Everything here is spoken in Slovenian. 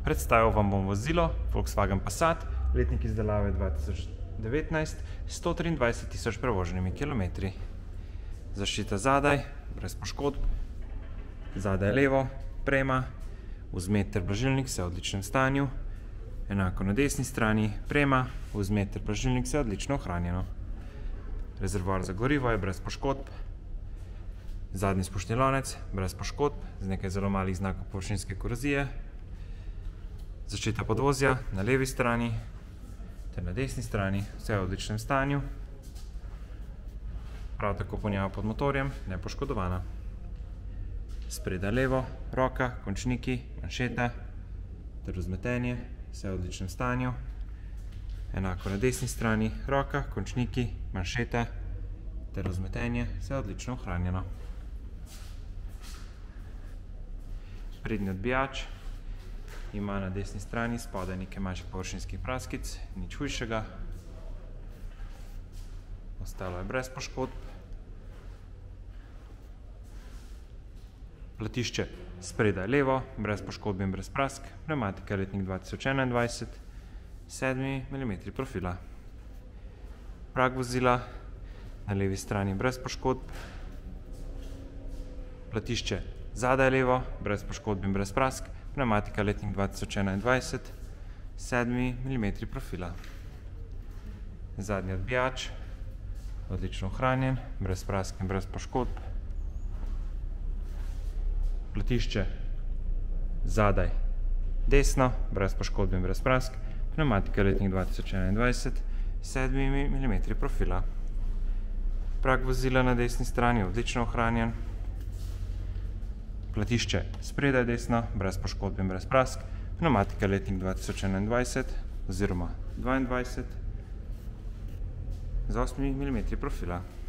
Predstavil vam bom vozilo Volkswagen Passat, letnik izdelave 2019, 123 tisoč prevoženimi kilometri. Zaščita zadaj, brez poškodb, zadaj levo, prema, vzmet ter blažilnik vse v odličnem stanju, enako na desni strani, prema, vzmet ter blažilnik vse odlično ohranjeno. Rezervoar za gorivo je brez poškodb, zadnji spuščni lonec brez poškodb, z nekaj zelo malih znakov površinske korozije, zaščita podvozja na levi strani ter na desni strani, vse v odličnem stanju, prav tako ponjava pod motorjem, nepoškodovana. Spredaj levo, roka, končniki, manšeta ter vzmetenje, vse v odličnem stanju, enako na desni strani, roka, končniki, manšeta ter vzmetenje, vse odlično ohranjeno. Prednji odbijač ima na desni strani spodaj nekaj manjših površinskih praskic, nič hujšega. Ostalo je brez poškodb. Platišče spredaj levo, brez poškodb in brez prask, pnevmatika letnik 2021, 7 mm profila. Prag vozila na levi strani brez poškodb. Platišče zadaj levo, brez poškodb in brez prask, pnevmatika letnik 2021, 7 mm profila. Zadnji odbijač, odlično ohranjen, brez prask in brez poškodb. Platišče zadaj desno, brez poškodb in brez prask, pnevmatika letnik 2021, 7 mm profila. Prag vozila na desni strani, odlično ohranjen. Platišče spredaj desno, brez poškodb in brez prask, pnevmatika letnik 2021 oziroma 22 z 8 mm profila.